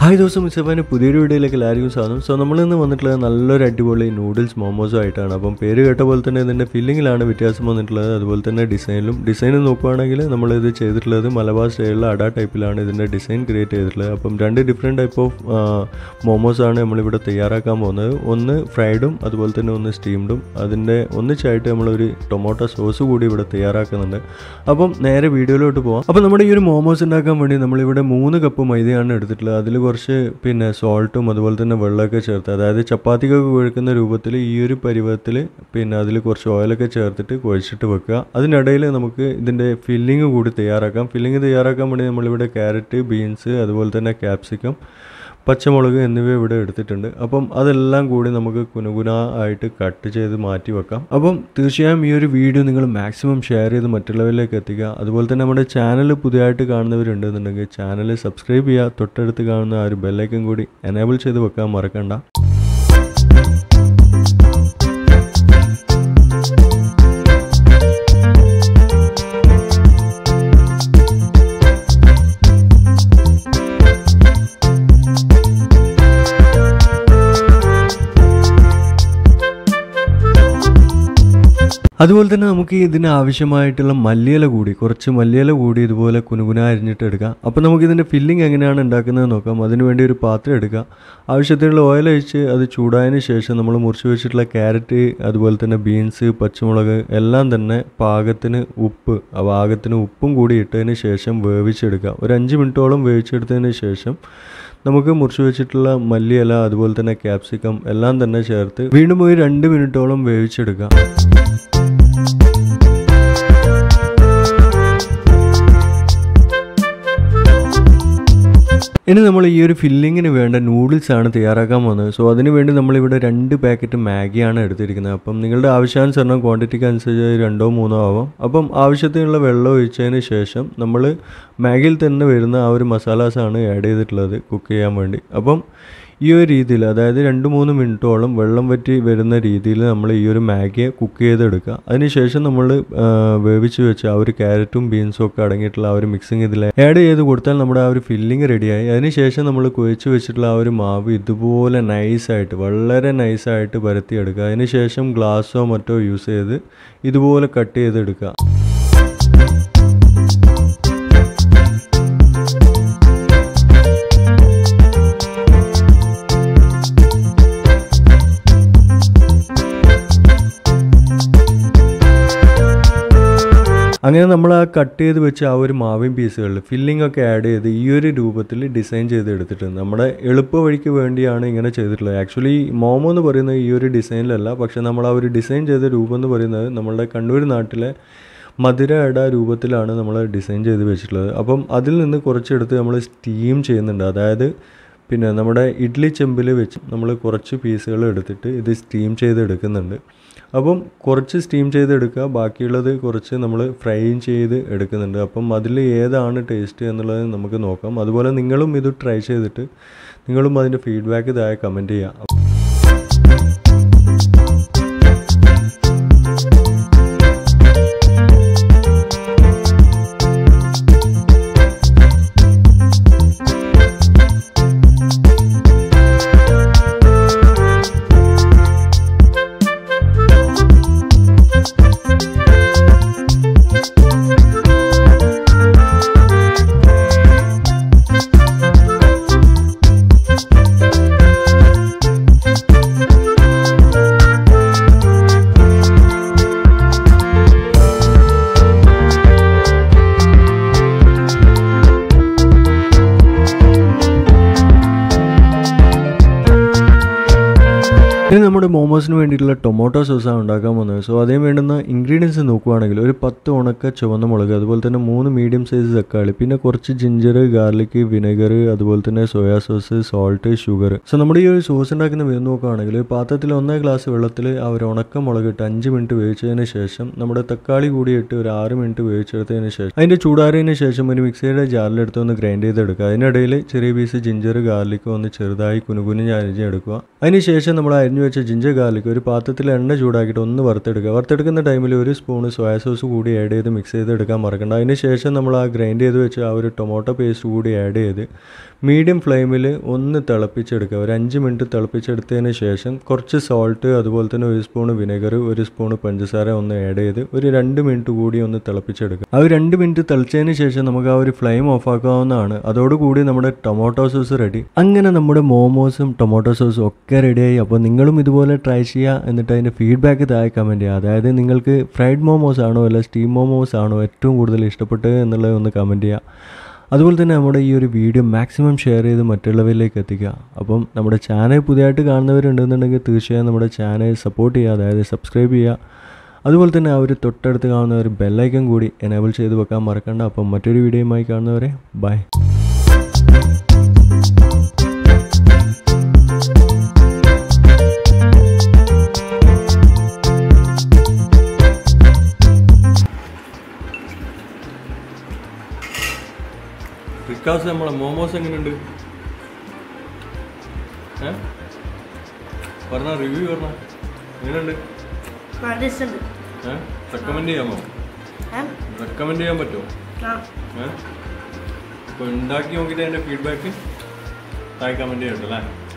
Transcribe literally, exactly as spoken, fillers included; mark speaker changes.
Speaker 1: Hi ദിവസം മിസ്സപ്പാൻ്റെ പുതിയൊരു വീഡിയോയിലേക്ക് എല്ലാവർക്കും സ്വാഗതം. സോ നമ്മളിൽ നിന്ന് വന്നിട്ടുള്ളത് നല്ലൊരു അടിപൊളി നൂഡിൽസ് മോമോസും ആയിട്ടാണ്. അപ്പം പേര് കേട്ട പോലെ തന്നെ ഇതിൻ്റെ ഫില്ലിങ്ങിലാണ് വ്യത്യാസം വന്നിട്ടുള്ളത്, അതുപോലെ തന്നെ ഡിസൈനിലും ഡിസൈനും നോക്കുകയാണെങ്കിൽ നമ്മളിത് ചെയ്തിട്ടുള്ളത് മലബാർ സ്റ്റൈലിലെ അട ടൈപ്പിലാണ് ഇതിൻ്റെ ഡിസൈൻ ക്രിയേറ്റ് ചെയ്തിട്ടുള്ളത്. അപ്പം രണ്ട് ഡിഫറെൻറ്റ് ടൈപ്പ് ഓഫ് മോമോസാണ് നമ്മളിവിടെ തയ്യാറാക്കാൻ പോകുന്നത്. ഒന്ന് ഫ്രൈഡും അതുപോലെ തന്നെ ഒന്ന് സ്റ്റീംഡും. അതിൻ്റെ ഒന്നിച്ചായിട്ട് നമ്മളൊരു ടൊമാറ്റോ സോസ് കൂടി ഇവിടെ തയ്യാറാക്കുന്നുണ്ട്. അപ്പം നേരെ വീഡിയോയിലോട്ട് പോകാം. അപ്പം നമ്മുടെ ഈ ഒരു മോമോസ് ഉണ്ടാക്കാൻ വേണ്ടി നമ്മളിവിടെ മൂന്ന് കപ്പ് മൈദയാണ് എടുത്തിട്ടുള്ളത്. അതിൽ കുറച്ച് പിന്നെ സോൾട്ടും അതുപോലെ തന്നെ വെള്ളമൊക്കെ ചേർത്ത്, അതായത് ചപ്പാത്തിക്കൊക്കെ കുഴക്കുന്ന രൂപത്തിൽ ഈ ഒരു പരുവത്തിൽ പിന്നെ അതിൽ കുറച്ച് ഓയിലൊക്കെ ചേർത്തിട്ട് കുഴച്ചിട്ട് വെക്കുക. അതിനിടയിൽ നമുക്ക് ഇതിൻ്റെ ഫില്ലിങ് കൂടി തയ്യാറാക്കാം. ഫില്ലിങ് തയ്യാറാക്കാൻ വേണ്ടി നമ്മളിവിടെ ക്യാരറ്റ്, ബീൻസ്, അതുപോലെ തന്നെ ക്യാപ്സിക്കം, പച്ചമുളക് എന്നിവ ഇവിടെ എടുത്തിട്ടുണ്ട്. അപ്പം അതെല്ലാം കൂടി നമുക്ക് കുനുകുന ആയിട്ട് കട്ട് ചെയ്ത് മാറ്റി വെക്കാം. അപ്പം തീർച്ചയായും ഈ ഒരു വീഡിയോ നിങ്ങൾ മാക്സിമം ഷെയർ ചെയ്ത് മറ്റുള്ളവരിലേക്ക് എത്തിക്കുക. അതുപോലെ തന്നെ നമ്മുടെ ചാനൽ പുതിയതായിട്ട് കാണുന്നവരുണ്ടെന്നുണ്ടെങ്കിൽ ചാനൽ സബ്സ്ക്രൈബ് ചെയ്യുക. തൊട്ടടുത്ത് കാണുന്ന ആ ഒരു ബെല്ലൈക്കൻ കൂടി എനേബിൾ ചെയ്ത് വെക്കാൻ മറക്കണ്ട. അതുപോലെ തന്നെ നമുക്ക് ഇതിന് ആവശ്യമായിട്ടുള്ള മല്ലിയില കൂടി കുറച്ച് മല്ലിയില കൂടി ഇതുപോലെ കുനുകുന അരിഞ്ഞിട്ട് എടുക്കാം. അപ്പോൾ നമുക്ക് ഇതിൻ്റെ ഫില്ലിംഗ് എങ്ങനെയാണ് ഉണ്ടാക്കുന്നത് നോക്കാം. അതിനുവേണ്ടി ഒരു പാത്രം എടുക്കുക. ആവശ്യത്തിനുള്ള ഓയിൽ ഒഴിച്ച് അത് ചൂടായതിന് ശേഷം നമ്മൾ മുറിച്ച് വെച്ചിട്ടുള്ള ക്യാരറ്റ്, അതുപോലെ തന്നെ ബീൻസ്, പച്ചമുളക് എല്ലാം തന്നെ പാകത്തിന് ഉപ്പ് ആ പാകത്തിന് ഉപ്പും കൂടി ഇട്ടതിന് ശേഷം വേവിച്ചെടുക്കുക. ഒരു അഞ്ച് മിനിറ്റോളം വേവിച്ചെടുത്തതിന് ശേഷം നമുക്ക് മുറിച്ച് വെച്ചിട്ടുള്ള മല്ലിയില, അതുപോലെ തന്നെ ക്യാപ്സിക്കം എല്ലാം തന്നെ ചേർത്ത് വീണ്ടും ഒരു രണ്ട് മിനിറ്റോളം വേവിച്ചെടുക്കുക. ഇനി നമ്മൾ ഈ ഒരു ഫില്ലിങ്ങിന് വേണ്ട നൂഡിൽസ് ആണ് തയ്യാറാക്കാൻ പോകുന്നത്. സോ അതിന് വേണ്ടി നമ്മളിവിടെ രണ്ട് പാക്കറ്റ് മാഗിയാണ് എടുത്തിരിക്കുന്നത്. അപ്പം നിങ്ങളുടെ ആവശ്യാനുസരണം ക്വാണ്ടിറ്റിക്ക് അനുസരിച്ച് രണ്ടോ മൂന്നോ ആവാം. അപ്പം ആവശ്യത്തിനുള്ള വെള്ളം ഒഴിച്ചതിന് ശേഷം നമ്മൾ മാഗിയിൽ തന്നെ വരുന്ന ആ ഒരു മസാലാസാണ് ആഡ് ചെയ്തിട്ടുള്ളത് കുക്ക് ചെയ്യാൻ വേണ്ടി. അപ്പം ഈ ഒരു രീതിയിൽ, അതായത് രണ്ട് മൂന്ന് മിനിറ്റോളം വെള്ളം വറ്റി വരുന്ന രീതിയിൽ നമ്മൾ ഈ ഒരു മാഗിയെ കുക്ക് ചെയ്തെടുക്കുക. അതിനുശേഷം നമ്മൾ വേവിച്ച് വെച്ച് ആ ഒരു ക്യാരറ്റും ബീൻസും ഒക്കെ അടങ്ങിയിട്ടുള്ള ആ ഒരു മിക്സിങ് ഇതിൽ ആഡ് ചെയ്ത് കൊടുത്താൽ നമ്മുടെ ആ ഒരു ഫില്ലിങ് റെഡിയായി. അതിനുശേഷം നമ്മൾ കുഴച്ച് വെച്ചിട്ടുള്ള ആ ഒരു മാവ് ഇതുപോലെ നൈസായിട്ട്, വളരെ നൈസായിട്ട് പരത്തിയെടുക്കുക. അതിനുശേഷം ഗ്ലാസ്സോ മറ്റോ യൂസ് ചെയ്ത് ഇതുപോലെ കട്ട് ചെയ്തെടുക്കുക. അങ്ങനെ നമ്മൾ ആ കട്ട് ചെയ്ത് വെച്ച് ആ ഒരു മാവിൻ പീസുകളിൽ ഫില്ലിംഗ് ഒക്കെ ആഡ് ചെയ്ത് ഈ ഒരു രൂപത്തിൽ ഡിസൈൻ ചെയ്ത് എടുത്തിട്ടുണ്ട്. നമ്മുടെ എളുപ്പ വഴിക്ക് വേണ്ടിയാണ് ഇങ്ങനെ ചെയ്തിട്ടുള്ളത്. ആക്ച്വലി മോമോ എന്ന് പറയുന്നത് ഈ ഒരു ഡിസൈനിലല്ല, പക്ഷേ നമ്മൾ ആ ഒരു ഡിസൈൻ ചെയ്ത രൂപം എന്ന് പറയുന്നത് നമ്മളുടെ കണ്ണൂർ നാട്ടിലെ മധുര അട രൂപത്തിലാണ് നമ്മൾ ഡിസൈൻ ചെയ്ത് വെച്ചിട്ടുള്ളത്. അപ്പം അതിൽ നിന്ന് കുറച്ചെടുത്ത് നമ്മൾ സ്റ്റീം ചെയ്യുന്നുണ്ട്. അതായത് പിന്നെ നമ്മുടെ ഇഡ്ഡലി ചെമ്പിൽ വെച്ച് നമ്മൾ കുറച്ച് പീസുകൾ എടുത്തിട്ട് ഇത് സ്റ്റീം ചെയ്തെടുക്കുന്നുണ്ട്. അപ്പം കുറച്ച് സ്റ്റീം ചെയ്തെടുക്കുക, ബാക്കിയുള്ളത് കുറച്ച് നമ്മൾ ഫ്രൈ ചെയ്ത് എടുക്കുന്നുണ്ട്. അപ്പം അതിൽ ഏതാണ് ടേസ്റ്റ് എന്നുള്ളത് നമുക്ക് നോക്കാം. അതുപോലെ നിങ്ങളും ഇത് ട്രൈ ചെയ്തിട്ട് നിങ്ങളും അതിൻ്റെ ഫീഡ്ബാക്ക് ഇതായ കമൻറ്റ് ചെയ്യുക. ഇനി നമ്മുടെ മോമോസിന് വേണ്ടിയിട്ടുള്ള ടൊമാറ്റോ സോസാണ് ഉണ്ടാക്കാൻ പോകുന്നത്. സോ അതിന് വേണ്ടുന്ന ഇൻഗ്രീഡിയൻസ് നോക്കുകയാണെങ്കിൽ ഒരു പത്ത് ഉണക്ക ചുവന്ന മുളക്, അതുപോലെ തന്നെ മൂന്ന് മീഡിയം സൈസ് തക്കാളി, പിന്നെ കുറച്ച് ജിഞ്ചർ, ഗാർലിക്, വിനെഗർ, അതുപോലെ തന്നെ soya sauce, salt, sugar. So നമ്മുടെ ഈ ഒരു സോസ് ഉണ്ടാക്കുന്ന വിധം നോക്കുകയാണെങ്കിൽ പാത്രത്തിൽ ഒന്നേ ഗ്ലാസ് വെള്ളത്തിൽ ആ ഒരു ഉണക്ക മുളക് ഇട്ട് അഞ്ച് മിനിറ്റ് വേവിച്ചതിന് ശേഷം നമ്മുടെ തക്കാളി കൂടി ഇട്ട് ഒരു ആറ് മിനിറ്റ് വേവിച്ചെടുത്തതിന് ശേഷം അതിൻ്റെ ചൂടാറിയതിന് ശേഷം ഒരു മിക്സിയുടെ ജാറിലെടുത്ത് ഒന്ന് ഗ്രൈൻഡ് ചെയ്തെടുക്കുക. അതിനിടയിൽ ചെറിയ പീസ് ജിഞ്ചർ, ഗാർലിക് ഒന്ന് ചെറുതായി കുനുകുനിഞ്ഞ് അരിഞ്ഞെടുക്കുക. അതിനുശേഷം നമ്മൾ അരിഞ്ഞു അരിഞ്ഞു വെച്ച ജിഞ്ചർ ഗാർലിക് ഒരു പാത്രത്തിൽ എണ്ണ ചൂടാക്കിയിട്ട് ഒന്ന് വറുത്തെടുക്കുക. വറുത്തെടുക്കുന്ന ടൈമിൽ ഒരു സ്പൂണ് സോയാ സോസ് കൂടി ആഡ് ചെയ്ത് മിക്സ് ചെയ്ത് എടുക്കാൻ മറക്കണ്ട. അതിന് ശേഷം നമ്മൾ ആ ഗ്രൈൻഡ് ചെയ്ത് വെച്ച് ആ ഒരു ടൊമാറ്റോ പേസ്റ്റ് കൂടി ആഡ് ചെയ്ത് മീഡിയം ഫ്ലെയിമിൽ ഒന്ന് തിളപ്പിച്ചെടുക്കുക. ഒരു അഞ്ച് മിനിറ്റ് തിളപ്പിച്ചെടുത്തതിന് ശേഷം കുറച്ച് സോൾട്ട്, അതുപോലെ തന്നെ ഒരു സ്പൂണ് വിനെഗർ, ഒരു സ്പൂണ് പഞ്ചസാര ഒന്ന് ആഡ് ചെയ്ത് ഒരു രണ്ട് മിനിറ്റ് കൂടി ഒന്ന് തിളപ്പിച്ചെടുക്കുക. ആ ഒരു രണ്ട് മിനിറ്റ് തിളച്ചതിന് ശേഷം നമുക്ക് ആ ഒരു ഫ്ലെയിം ഓഫ് ആക്കാവുന്നതാണ്. അതോടുകൂടി നമ്മുടെ ടൊമാറ്റോ സോസ് റെഡി. അങ്ങനെ നമ്മുടെ മോമോസും ടൊമാറ്റോ സോസും ഒക്കെ റെഡിയായി. അപ്പോൾ നിങ്ങളും ഇതുപോലെ ട്രൈ ചെയ്യുക. എന്നിട്ട് അതിൻ്റെ ഫീഡ്ബാക്ക് താഴെ കമൻറ്റ് ചെയ്യുക. അതായത് നിങ്ങൾക്ക് ഫ്രൈഡ് മോമോസ് ആണോ അല്ല സ്റ്റീം മോമോസ് ആണോ ഏറ്റവും കൂടുതൽ ഇഷ്ടപ്പെട്ടത് എന്നുള്ളത് ഒന്ന് കമൻറ്റ് ചെയ്യുക. അതുപോലെ തന്നെ നമ്മുടെ ഈ ഒരു വീഡിയോ മാക്സിമം ഷെയർ ചെയ്ത് മറ്റുള്ളവരിലേക്ക് എത്തിക്കുക. അപ്പം നമ്മുടെ ചാനൽ പുതിയതായിട്ട് കാണുന്നവരുണ്ടെന്നുണ്ടെങ്കിൽ തീർച്ചയായും നമ്മുടെ ചാനൽ സപ്പോർട്ട് ചെയ്യുക, അതായത് സബ്സ്ക്രൈബ് ചെയ്യുക. അതുപോലെ തന്നെ ആ ഒരു തൊട്ടടുത്ത് കാണുന്ന ഒരു ബെല്ലൈക്കൺ കൂടി എനേബിൾ ചെയ്ത് വെക്കാൻ മറക്കണ്ട. അപ്പം മറ്റൊരു വീഡിയോയുമായി കാണുന്നവരെ ബൈ. വികാസ്, നമ്മളെ മോമോസ് എങ്ങനെയുണ്ട്? ഏ പറഞ്ഞ റിവ്യൂ പറഞ്ഞ എങ്ങനെയുണ്ട്? ഏ റെക്കമെൻഡ് ചെയ്യാമോ? റെക്കമെൻഡ് ചെയ്യാൻ പറ്റുമോ? ഏ അപ്പോൾ ഉണ്ടാക്കി നോക്കിയിട്ട് അതിൻ്റെ ഫീഡ്ബാക്ക് താഴെ കമൻറ്റ് ചെയ്യണ്ടല്ലേ?